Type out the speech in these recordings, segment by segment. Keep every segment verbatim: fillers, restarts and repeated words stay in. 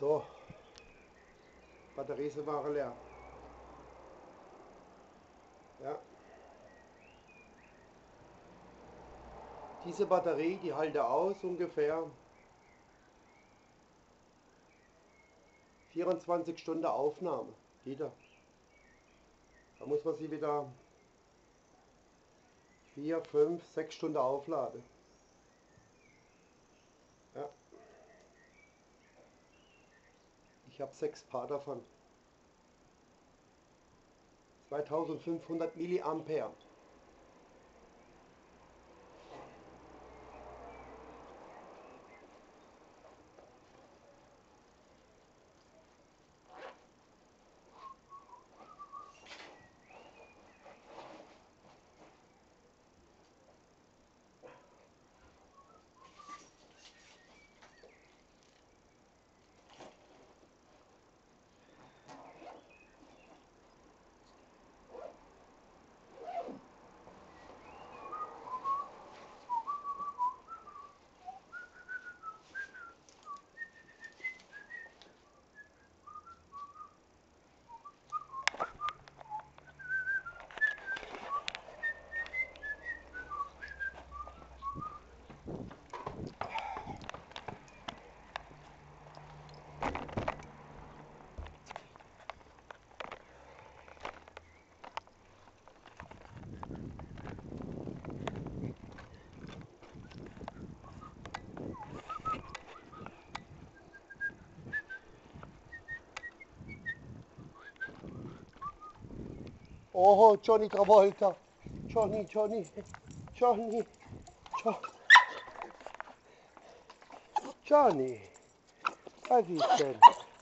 So, Batterie war leer. Ja. Diese Batterie, die halte aus ungefähr vierundzwanzig Stunden Aufnahme. Wieder. Da muss man sie wieder vier, fünf, sechs Stunden aufladen. Ja. Ich habe sechs Paar davon. zweitausendfünfhundert Milliampere. Oh, Johnny Travolta. Johnny, Johnny, Johnny, Jo- Johnny. Was ist denn?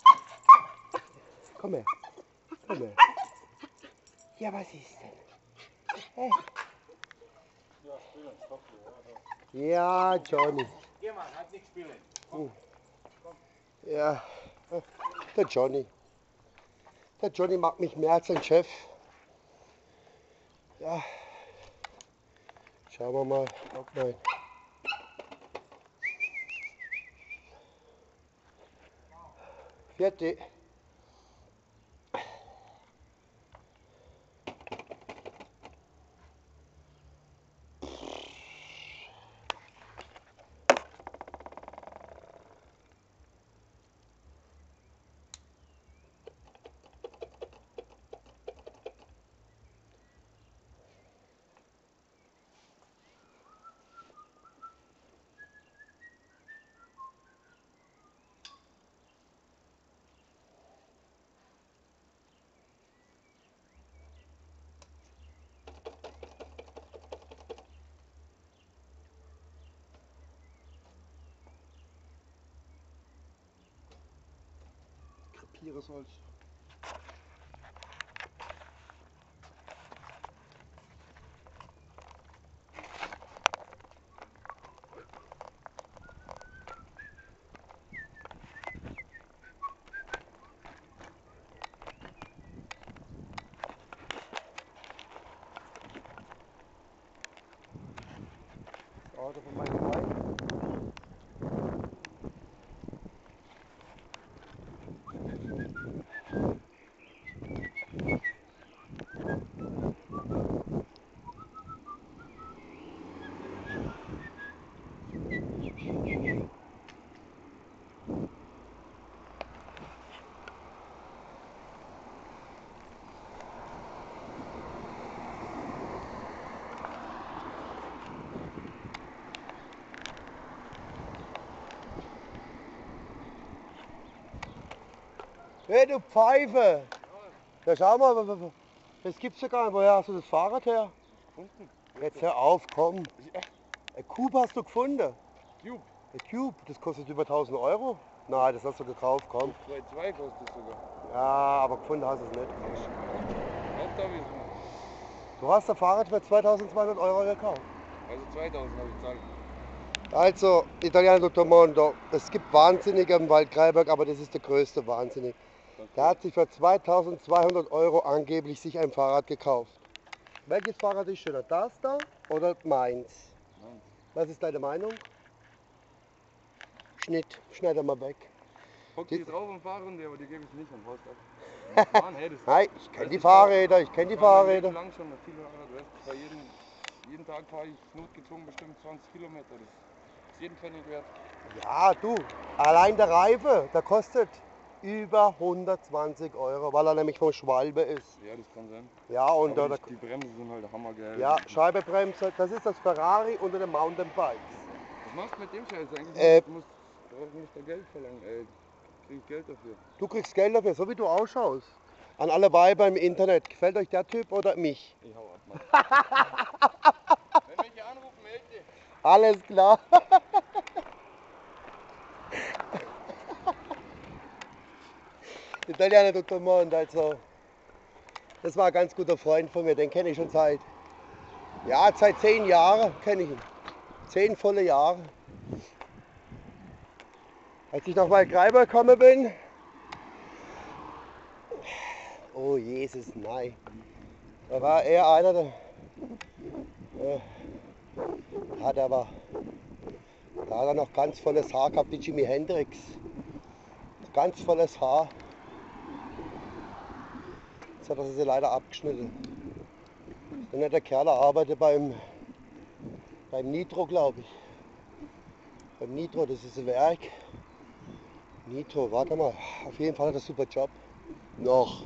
Komm her, komm her. Ja, was ist denn? Hey. Ja, Johnny. Geh mal, halt nicht spielen. Hm. Ja, der Johnny. Der Johnny mag mich mehr als sein Chef. Ja. Schauen wir mal, ob mein vierte. Krepieresholz. Das Auto von meinem Freund. Hey, du Pfeife! Ja, schau mal, das gibt's ja gar nicht. Woher hast du das Fahrrad her? Unten. Jetzt hör auf, komm. Echt? Ein Cube hast du gefunden. Cube. Ein Cube, das kostet über tausend Euro. Nein, das hast du gekauft, komm. zwei Komma zwei kostet es sogar. Ja, aber gefunden hast du es nicht. Habt ihr wissen. Du hast das Fahrrad für zweitausendzweihundert Euro gekauft. Also zweitausend habe ich gezahlt. Also, Italiano Tomondo, es gibt Wahnsinnige im Wald Greiberg, aber das ist der größte Wahnsinnig. Der hat sich für zweitausendzweihundert Euro angeblich sich ein Fahrrad gekauft. Welches Fahrrad ist schöner, das da oder meins? Nein. Was ist deine Meinung? Schnitt, schneid er mal weg. Hock Die- die drauf und fahr runter, aber die gebe ich nicht am Haus ab. Mann, hey, das Nein, ich kenne das die ist Fahrräder, ich kenne die Ich fahre mein Leben Fahrräder. lang schon noch viel Fahrrad, weißt du. Ich fahr jeden, jeden Tag fahre ich notgedrungen bestimmt zwanzig Kilometer. Das ist jeden Pfennig wert. Ja, du, allein der Reife, der kostet über hundertzwanzig Euro, weil er nämlich vom Schwalbe ist. Ja, das kann sein. Ja, und Aber da, die, die Bremsen sind halt hammergeil. ja, Scheibebremse, das ist das Ferrari unter den Mountainbikes. Was machst du mit dem Scheiß eigentlich? Äh, Du musst, du musst da Geld verlangen, ey. Krieg ich Geld dafür. Du kriegst Geld dafür, so wie du ausschaust. An alle Weiber im Internet, gefällt euch der Typ oder mich? Ich hau ab, Mann. Wenn mich anrufen, melde dich. Alles klar. Italiano tutto il mondo, also. Das war ein ganz guter Freund von mir, den kenne ich schon seit, ja, seit zehn Jahren kenne ich ihn. Zehn volle Jahre. Als ich nach Waldgreiber gekommen bin, oh Jesus, nein. Da war er einer, der, äh, ja, der war, da hat er noch ganz volles Haar gehabt wie Jimi Hendrix. Ganz volles Haar. Jetzt hat er sie leider abgeschnitten. Der nette Kerl arbeitet beim, beim Nitro, glaube ich. Beim Nitro, das ist ein Werk. Nitro, warte mal. Auf jeden Fall hat er einen super Job. Noch.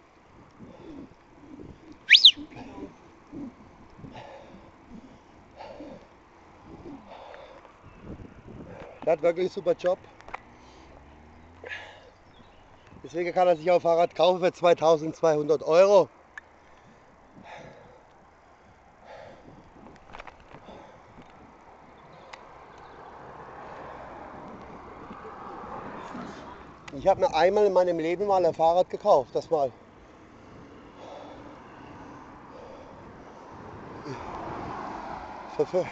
Der hat wirklich einen super Job. Deswegen kann er sich auch ein Fahrrad kaufen für zweitausendzweihundert Euro. Ich habe mir einmal in meinem Leben mal ein Fahrrad gekauft, das mal. Für, für,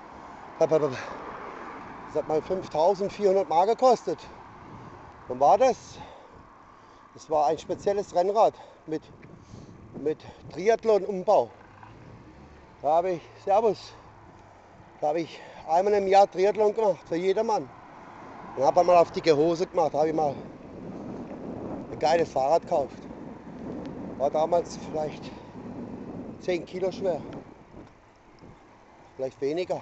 das hat mal fünftausendvierhundert Mark gekostet. Wann war das? Das war ein spezielles Rennrad mit, mit Triathlon-Umbau. Da habe ich, Servus, da habe ich einmal im Jahr Triathlon gemacht, für jedermann. Und habe mal auf dicke Hose gemacht, habe ich mal ein geiles Fahrrad gekauft. War damals vielleicht zehn Kilo schwer. Vielleicht weniger.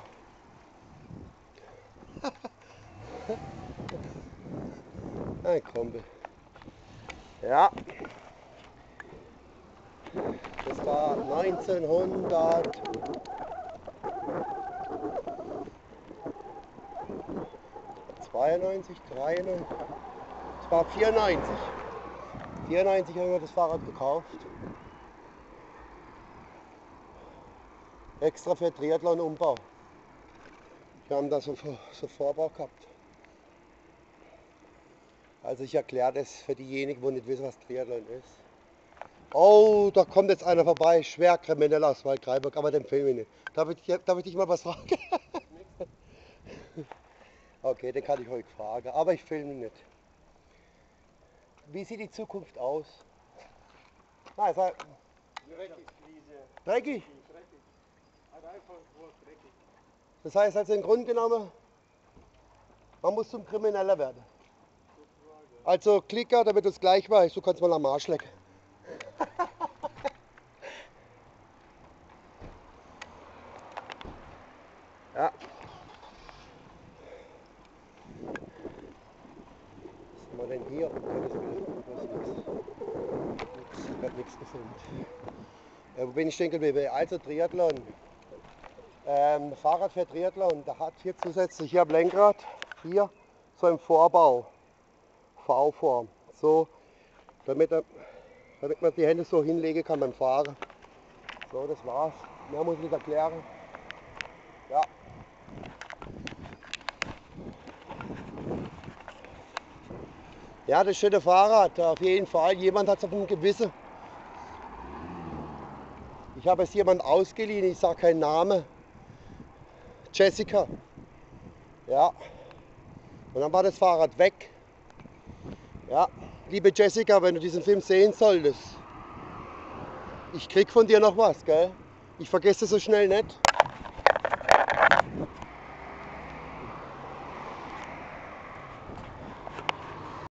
Ein Kumpel. Ja. Das war neunzehnhundertzweiundneunzig, dreiundneunzig. Das war vierundneunzig. vierundneunzig haben wir das Fahrrad gekauft. Extra für Triathlon-Umbau. Wir haben da so, so Vorbau gehabt. Also ich erkläre das für diejenigen, die nicht wissen, was Triathlon ist. Oh, da kommt jetzt einer vorbei, schwer kriminell aus Waldgreiburg, aber den filme ich nicht. Darf ich, darf ich dich mal was fragen? Okay, den kann ich heute fragen, aber ich filme ihn nicht. Wie sieht die Zukunft aus? Nein, sag, Dreckig. dreckig. Dreckig. Also einfach nur dreckig. Das heißt also im Grunde genommen, man muss zum Krimineller werden. Also Klicker, damit du es gleich weißt, du kannst mal am Arsch lecken. Ja. Was haben wir denn hier? Okay, das ist ich habe nichts gefilmt. Ja, wo bin ich stehen geblieben? Also Triathlon. Ähm, Fahrrad für Triathlon, da hat hier zusätzlich hier am Lenkrad, hier so ein Vorbau, V-Form, so, damit, er, damit man die Hände so hinlegen kann beim Fahren. So, das war's. Mehr muss ich nicht erklären. Ja. Ja, das schöne Fahrrad, auf jeden Fall. Jemand hat es auf dem Gewissen. Ich habe es jemand ausgeliehen, ich sage keinen Namen. Jessica. Ja. Und dann war das Fahrrad weg. Ja, liebe Jessica, wenn du diesen Film sehen solltest, ich krieg von dir noch was, gell? Ich vergesse so schnell nicht.